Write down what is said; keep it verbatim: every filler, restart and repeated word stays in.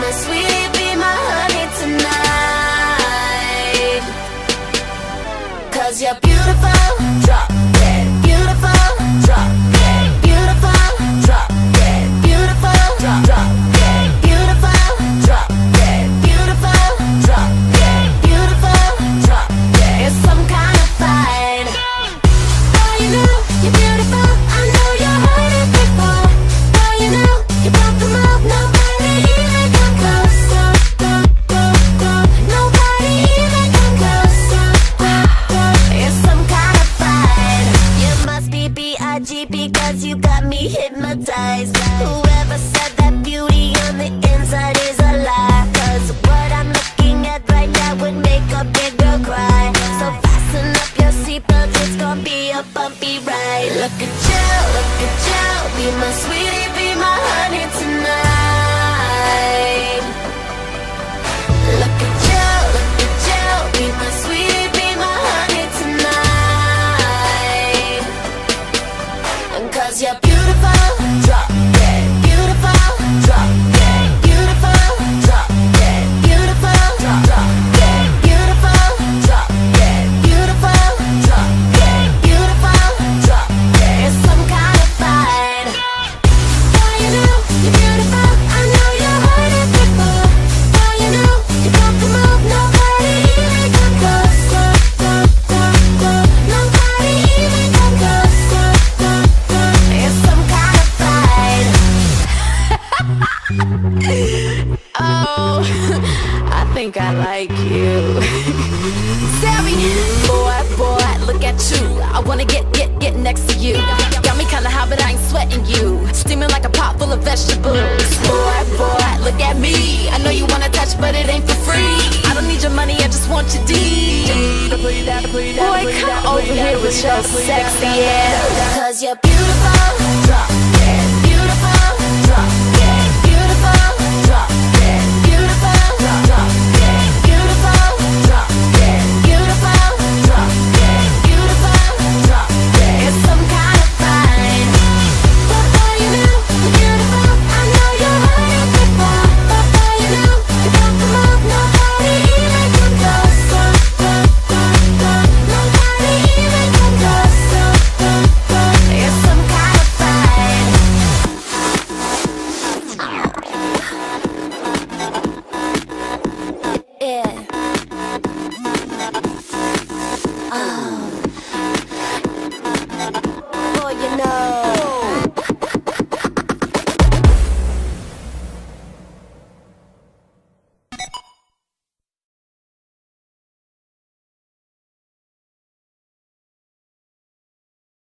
my sweetie, be my honey tonight. Cause you're beautiful, drop dead. Beautiful, drop dead. Beautiful, drop dead. Beautiful, drop, drop dead. Beautiful, drop dead. Beautiful, drop dead. Beautiful, drop dead. It's some kind of fight. Oh, you know you're beautiful. I know you heard it before. Oh, you know you broke the mold. Nobody even come close. Nobody even come close. It's some kind of fight. You must be B I G because you got me hypnotized. Whoever said that beauty on the inside is a lie. Cause what I'm looking at right now would make a big girl cry. So fasten up your seatbelt, it's gonna be a bumpy ride. Look at you, look at you, be my sweetie, be my honey tonight. Look at you, look at you, be my sweetie, be my honey tonight. Cause you're beautiful, drop dead. Beautiful, drop dead. Beautiful, drop dead. Beautiful, drop, drop dead. Beautiful, drop dead. Beautiful, drop dead. Beautiful, drop dead. It's some kind of fight. Oh, you know you're beautiful. I know you heard it before. Oh, you know you broke the mold. Nobody even come close. Nobody even come close. It's some kind of fight. Oh, I think I like you. Sammy, boy, boy, look at you. I wanna get, get, get next to you. Got me kinda hot, but I ain't sweating you. Steaming like a pot full of vegetables. Boy, boy, look at me. I know you wanna touch, but it ain't for free. I don't need your money, I just want your D. Boy, come over here with your sexy ass. Cause you're beautiful.